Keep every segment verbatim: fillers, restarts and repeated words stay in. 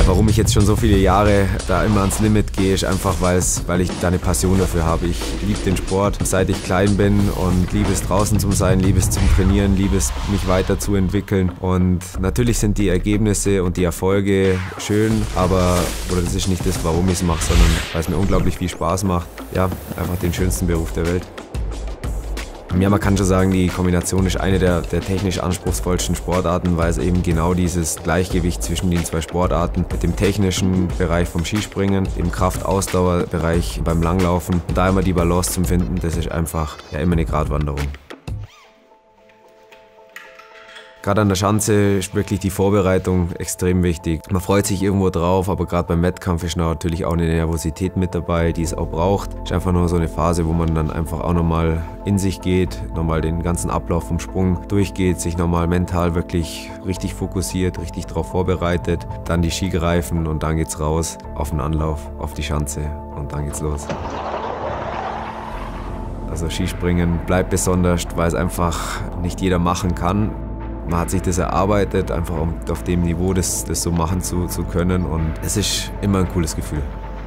Warum ich jetzt schon so viele Jahre da immer ans Limit gehe, ist einfach, weil's, weil ich da eine Passion dafür habe. Ich liebe den Sport, seit ich klein bin und liebe es draußen zu sein, liebe es zum Trainieren, liebe es mich weiterzuentwickeln. Und natürlich sind die Ergebnisse und die Erfolge schön, aber oder das ist nicht das, warum ich es mache, sondern weil es mir unglaublich viel Spaß macht. Ja, einfach den schönsten Beruf der Welt. Ja, man kann schon sagen, die Kombination ist eine der, der technisch anspruchsvollsten Sportarten, weil es eben genau dieses Gleichgewicht zwischen den zwei Sportarten mit dem technischen Bereich vom Skispringen, dem Kraft-Ausdauer-Bereich beim Langlaufen, und da immer die Balance zu finden, das ist einfach ja immer eine Gratwanderung. Gerade an der Schanze ist wirklich die Vorbereitung extrem wichtig. Man freut sich irgendwo drauf, aber gerade beim Wettkampf ist natürlich auch eine Nervosität mit dabei, die es auch braucht. Es ist einfach nur so eine Phase, wo man dann einfach auch nochmal in sich geht, nochmal den ganzen Ablauf vom Sprung durchgeht, sich nochmal mental wirklich richtig fokussiert, richtig darauf vorbereitet, dann die Ski greifen und dann geht's raus auf den Anlauf, auf die Schanze und dann geht's los. Also Skispringen bleibt besonders, weil es einfach nicht jeder machen kann. Man hat sich das erarbeitet, einfach um auf dem Niveau das, das so machen zu, zu können, und es ist immer ein cooles Gefühl.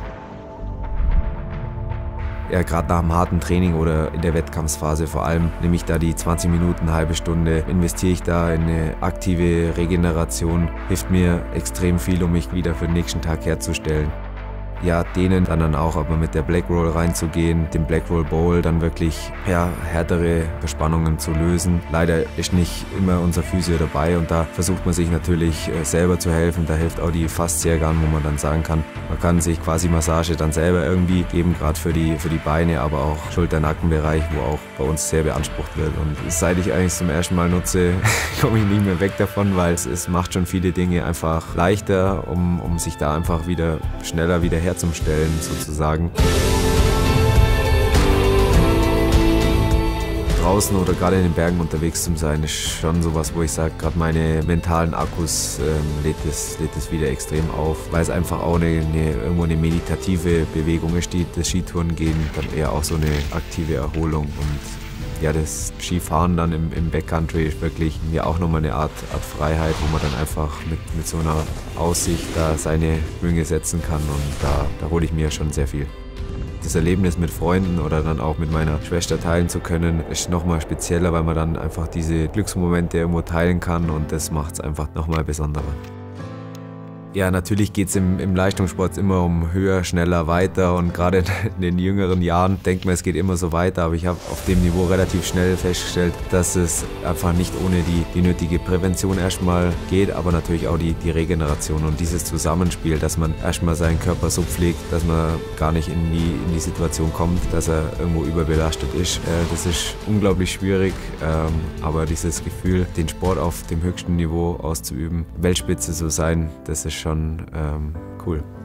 Ja, gerade nach einem harten Training oder in der Wettkampfphase vor allem nehme ich da die zwanzig Minuten, eine halbe Stunde, investiere ich da in eine aktive Regeneration, hilft mir extrem viel, um mich wieder für den nächsten Tag herzustellen. Ja, denen dann, dann auch aber mit der Black Roll reinzugehen, dem Black Roll Bowl dann wirklich ja, härtere Verspannungen zu lösen. Leider ist nicht immer unser Physio dabei, und da versucht man sich natürlich selber zu helfen. Da hilft auch die Fasziagun, wo man dann sagen kann, man kann sich quasi Massage dann selber irgendwie geben, gerade für die, für die Beine, aber auch Schulter-Nackenbereich, wo auch bei uns sehr beansprucht wird. Und seit ich eigentlich zum ersten Mal nutze, komme ich nicht mehr weg davon, weil es, es macht schon viele Dinge einfach leichter, um, um sich da einfach wieder schneller wieder herzustellen. Zum Stellen sozusagen. Draußen oder gerade in den Bergen unterwegs zu sein, ist schon sowas, wo ich sage, gerade meine mentalen Akkus ähm, lädt es lädt es wieder extrem auf, weil es einfach auch eine, eine, irgendwo eine meditative Bewegung ist, die das Skitouren gehen, dann eher auch so eine aktive Erholung. Und ja, das Skifahren dann im, im Backcountry ist wirklich ja auch nochmal eine Art, Art Freiheit, wo man dann einfach mit, mit so einer Aussicht da seine Schwünge setzen kann, und da, da hole ich mir schon sehr viel. Das Erlebnis mit Freunden oder dann auch mit meiner Schwester teilen zu können, ist nochmal spezieller, weil man dann einfach diese Glücksmomente irgendwo teilen kann, und das macht es einfach nochmal besonderer. Ja, natürlich geht es im, im Leistungssport immer um höher, schneller, weiter, und gerade in den jüngeren Jahren denkt man, es geht immer so weiter, aber ich habe auf dem Niveau relativ schnell festgestellt, dass es einfach nicht ohne die, die nötige Prävention erstmal geht, aber natürlich auch die, die Regeneration und dieses Zusammenspiel, dass man erstmal seinen Körper so pflegt, dass man gar nicht in die, in die Situation kommt, dass er irgendwo überbelastet ist. Äh, das ist unglaublich schwierig, ähm, aber dieses Gefühl, den Sport auf dem höchsten Niveau auszuüben, Weltspitze zu sein, das ist schon ähm, cool.